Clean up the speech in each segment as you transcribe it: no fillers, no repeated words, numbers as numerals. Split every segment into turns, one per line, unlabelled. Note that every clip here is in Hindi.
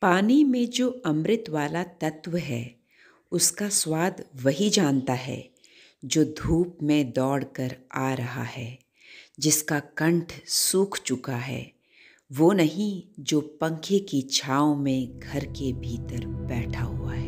पानी में जो अमृत वाला तत्व है, उसका स्वाद वही जानता है जो धूप में दौड़कर आ रहा है, जिसका कंठ सूख चुका है। वो नहीं जो पंखे की छाँव में घर के भीतर बैठा हुआ है।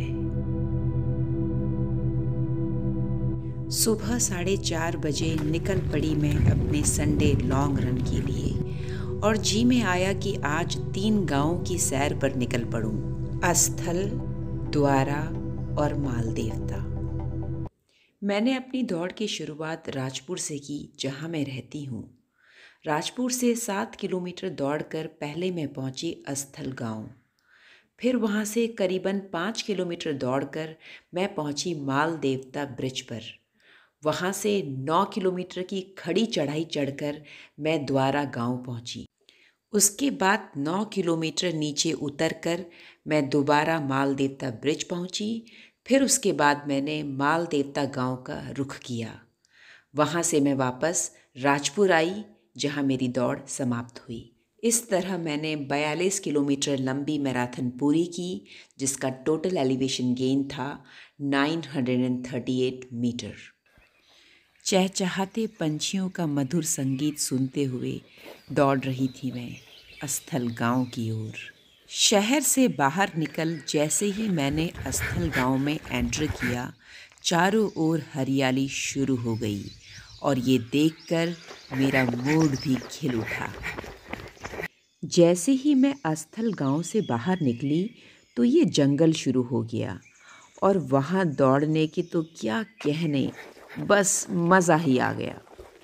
सुबह 4:30 बजे निकल पड़ी मैं अपने संडे लॉन्ग रन के लिए और जी में आया कि आज 3 गांवों की सैर पर निकल पड़ूं, अस्थल, द्वारा और मालदेवता। मैंने अपनी दौड़ की शुरुआत राजपुर से की, जहां मैं रहती हूँ। राजपुर से 7 किलोमीटर दौड़कर पहले मैं पहुंची अस्थल गांव। फिर वहां से करीबन 5 किलोमीटर दौड़कर मैं पहुंची मालदेवता ब्रिज पर। वहां से 9 किलोमीटर की खड़ी चढ़ाई चढ़कर मैं द्वारा गांव पहुंची। उसके बाद 9 किलोमीटर नीचे उतरकर मैं दोबारा मालदेवता ब्रिज पहुंची। फिर उसके बाद मैंने मालदेवता गांव का रुख किया। वहां से मैं वापस राजपुर आई, जहां मेरी दौड़ समाप्त हुई। इस तरह मैंने 42 किलोमीटर लंबी मैराथन पूरी की, जिसका टोटल एलिवेशन गेन था 938 मीटर। चहचहाते पंछियों का मधुर संगीत सुनते हुए दौड़ रही थी मैं अस्थल गांव की ओर। शहर से बाहर निकल जैसे ही मैंने अस्थल गांव में एंटर किया, चारों ओर हरियाली शुरू हो गई और ये देखकर मेरा मूड भी खिल उठा। जैसे ही मैं अस्थल गांव से बाहर निकली तो ये जंगल शुरू हो गया और वहाँ दौड़ने की तो क्या कहने, बस मज़ा ही आ गया।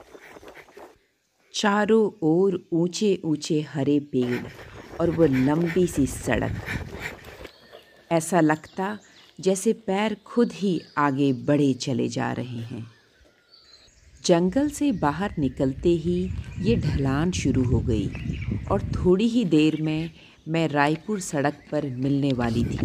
चारों ओर ऊंचे ऊंचे हरे पेड़ और वो लंबी सी सड़क। ऐसा लगता जैसे पैर खुद ही आगे बढ़े चले जा रहे हैं। जंगल से बाहर निकलते ही ये ढलान शुरू हो गई और थोड़ी ही देर में मैं रायपुर सड़क पर मिलने वाली थी।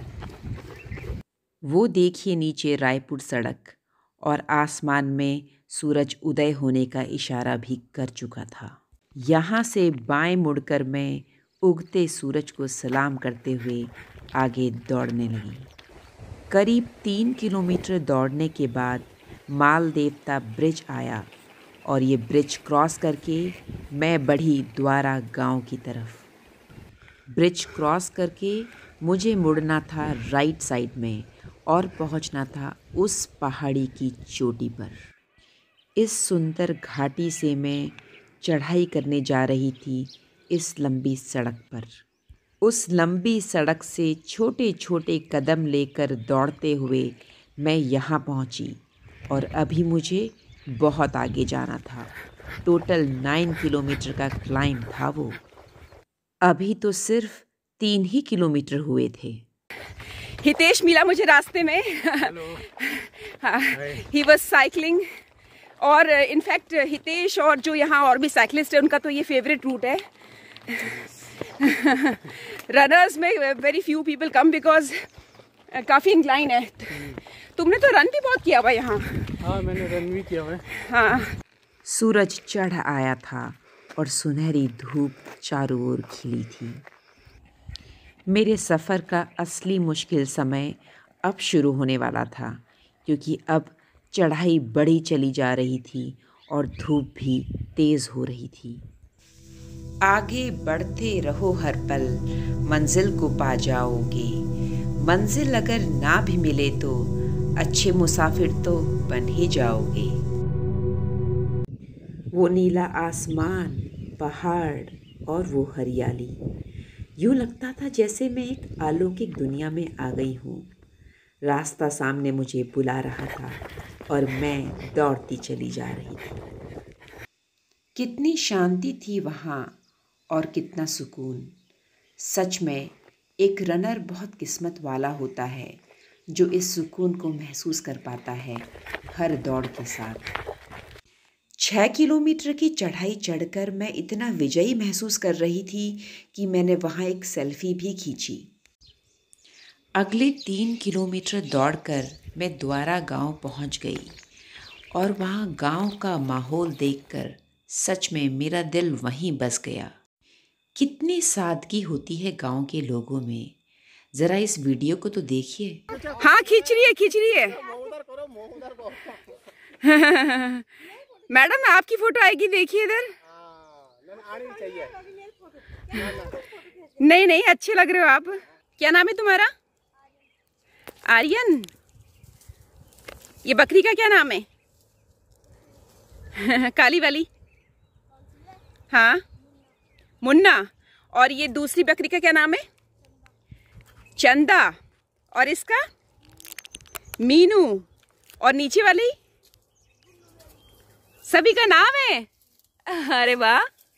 वो देखिए नीचे रायपुर सड़क, और आसमान में सूरज उदय होने का इशारा भी कर चुका था। यहाँ से बाएं मुड़कर मैं उगते सूरज को सलाम करते हुए आगे दौड़ने लगी। करीब 3 किलोमीटर दौड़ने के बाद मालदेवता ब्रिज आया और ये ब्रिज क्रॉस करके मैं बढ़ी द्वारा गांव की तरफ। ब्रिज क्रॉस करके मुझे मुड़ना था राइट साइड में और पहुंचना था उस पहाड़ी की चोटी पर। इस सुंदर घाटी से मैं चढ़ाई करने जा रही थी इस लंबी सड़क पर। उस लंबी सड़क से छोटे छोटे कदम लेकर दौड़ते हुए मैं यहाँ पहुँची और अभी मुझे बहुत आगे जाना था। टोटल 9 किलोमीटर का क्लाइंब था वो। अभी तो सिर्फ 3 ही किलोमीटर हुए थे।
हितेश मिला मुझे रास्ते में। ही वॉज साइकिलिंग, और इनफैक्ट हितेश और जो यहाँ और भी साइकिलिस्ट है उनका तो ये फेवरेट रूट है। रनर्स में very few people come because काफ़ी इंक्लाइन है। तुमने तो रन भी बहुत किया हुआ यहाँ।
हाँ, मैंने रन भी किया हुआ है।
हाँ।
सूरज चढ़ आया था और सुनहरी धूप चारों ओर खिली थी। मेरे सफ़र का असली मुश्किल समय अब शुरू होने वाला था, क्योंकि अब चढ़ाई बढ़ी चली जा रही थी और धूप भी तेज़ हो रही थी। आगे बढ़ते रहो हर पल, मंजिल को पा जाओगे। मंजिल अगर ना भी मिले तो अच्छे मुसाफिर तो बन ही जाओगे। वो नीला आसमान, पहाड़ और वो हरियाली, यूँ लगता था जैसे मैं एक अलौकिक दुनिया में आ गई हूँ। रास्ता सामने मुझे बुला रहा था और मैं दौड़ती चली जा रही थी। कितनी शांति थी वहाँ और कितना सुकून। सच में एक रनर बहुत किस्मत वाला होता है जो इस सुकून को महसूस कर पाता है हर दौड़ के साथ। 6 किलोमीटर की चढ़ाई चढ़कर मैं इतना विजयी महसूस कर रही थी कि मैंने वहाँ एक सेल्फी भी खींची। अगले 3 किलोमीटर दौड़कर मैं द्वारा गांव पहुँच गई और वहाँ गांव का माहौल देखकर सच में मेरा दिल वहीं बस गया। कितनी सादगी होती है गांव के लोगों में। जरा इस वीडियो को तो देखिए।
हाँ खींच रही है मैडम आपकी फोटो आएगी, देखिए इधर। नहीं अच्छे लग रहे हो आप। क्या नाम है तुम्हारा? आर्यन। ये बकरी का क्या नाम है? काली वाली? हाँ मुन्ना। और ये दूसरी बकरी का क्या नाम है? चंदा। और इसका? मीनू। और नीचे वाली? सभी का नाम है? अरे वाह।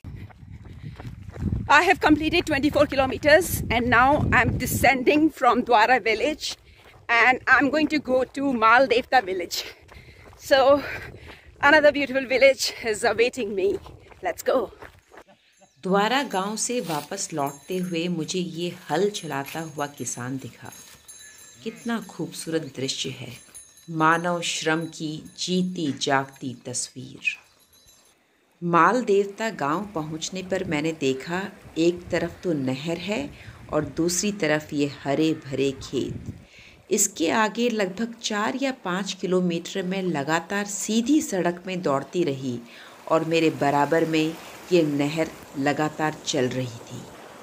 I have completed 24 kilometers and now I'm descending from Dwara village and I'm going to go to Maldevta village. So another beautiful village is awaiting me. Let's go.
द्वारा गांव से वापस लौटते हुए मुझे ये हल चलाता हुआ किसान दिखा। कितना खूबसूरत दृश्य है, मानव श्रम की जीती जागती तस्वीर। माल देवता गांव पहुंचने पर मैंने देखा एक तरफ तो नहर है और दूसरी तरफ ये हरे भरे खेत। इसके आगे लगभग 4 या 5 किलोमीटर में लगातार सीधी सड़क में दौड़ती रही और मेरे बराबर में ये नहर लगातार चल रही थी।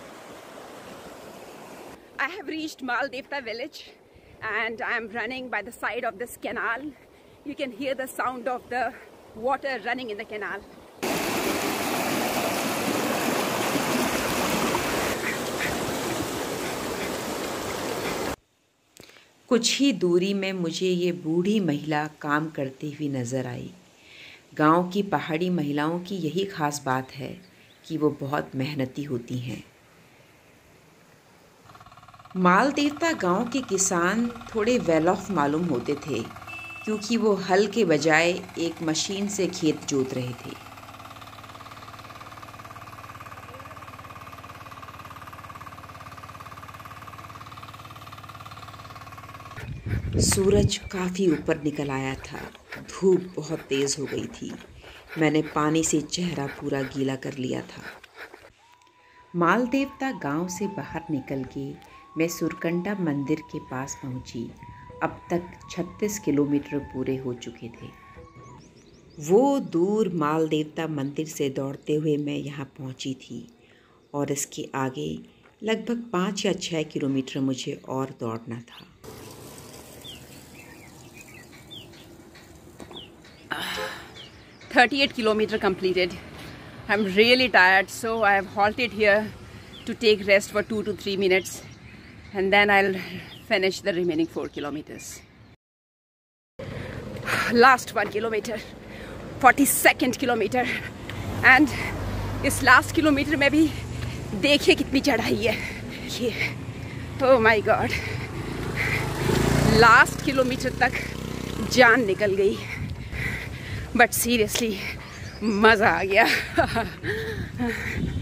I have reached Maldevta village and I am running by the side of this canal. You can hear the sound of the water running in the canal.
कुछ ही दूरी में मुझे ये बूढ़ी महिला काम करती हुई नज़र आई। गांव की पहाड़ी महिलाओं की यही ख़ास बात है कि वो बहुत मेहनती होती हैं। माल देवता गांव के किसान थोड़े वेल ऑफ मालूम होते थे क्योंकि वो हल के बजाय एक मशीन से खेत जोत रहे थे। सूरज काफ़ी ऊपर निकल आया था, धूप बहुत तेज़ हो गई थी। मैंने पानी से चेहरा पूरा गीला कर लिया था। माल देवता गांव से बाहर निकल के मैं सुरकंडा मंदिर के पास पहुंची। अब तक 36 किलोमीटर पूरे हो चुके थे। वो दूर माल देवता मंदिर से दौड़ते हुए मैं यहाँ पहुंची थी और इसके आगे लगभग 5 या 6 किलोमीटर मुझे और दौड़ना था।
38 kilometer completed. I'm really tired, so I have halted here to take rest for 2 to 3 minutes and then I'll finish the remaining 4 kilometers. Last 1 kilometer, 42nd kilometer and इस last kilometer में भी देखिए कितनी चढ़ाई है ये। Oh my God, last kilometer तक जान निकल गई, बट सीरियसली मज़ा आ गया।